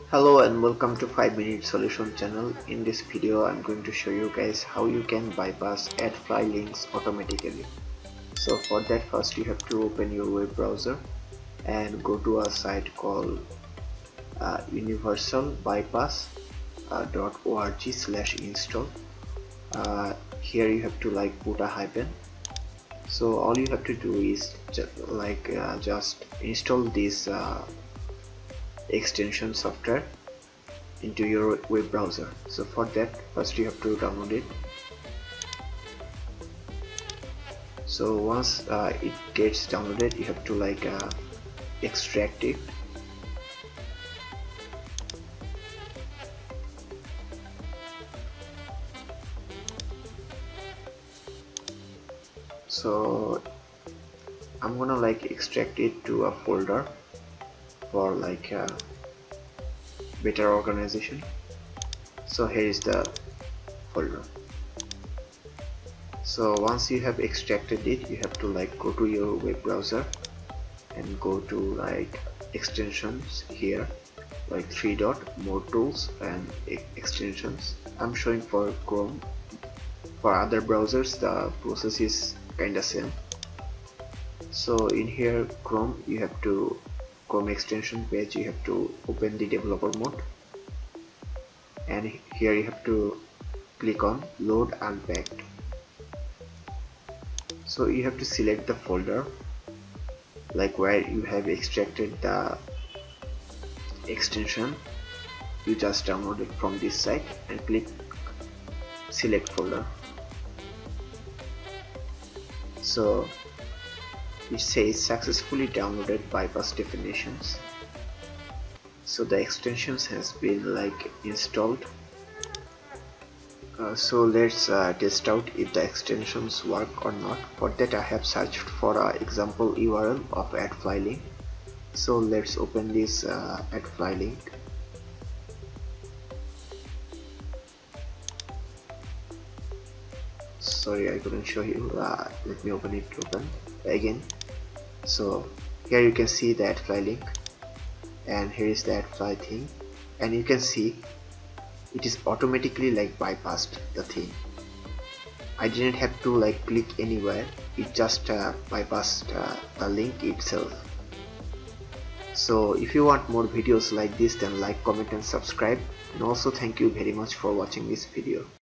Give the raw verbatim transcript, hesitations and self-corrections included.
Hello and welcome to five minute solution channel. In this video I'm going to show you guys how you can bypass AdFly links automatically. So for that, first you have to open your web browser and go to a site called uh, universal bypass dot org slash install. Uh, here you have to like put a hyphen. So all you have to do is ju like uh, just install this uh, extension software into your web browser. So for that, first you have to download it. So once uh, it gets downloaded, you have to like uh, extract it. So I'm gonna like extract it to a folder for like uh, better organization. So here is the folder. So once you have extracted it, you have to like go to your web browser and go to like extensions here, like three dot more tools and extensions. I'm showing for Chrome. For other browsers the process is kinda same. So in here Chrome, you have to Chrome extension page, you have to open the developer mode, and here you have to click on load unpacked. So you have to select the folder like where you have extracted the extension you just downloaded from this site and click select folder. So it says successfully downloaded bypass definitions. So the extensions has been like installed. Uh, so let's uh, test out if the extensions work or not. For that I have searched for an example U R L of AdFly link. So let's open this uh, AdFly link. Sorry, I couldn't show you. Uh, let me open it open again. So here you can see the AdFly link, and here is the AdFly thing, and you can see it is automatically like bypassed the thing. I didn't have to like click anywhere, it just uh, bypassed uh, the link itself. So if you want more videos like this, then like, comment and subscribe, and also thank you very much for watching this video.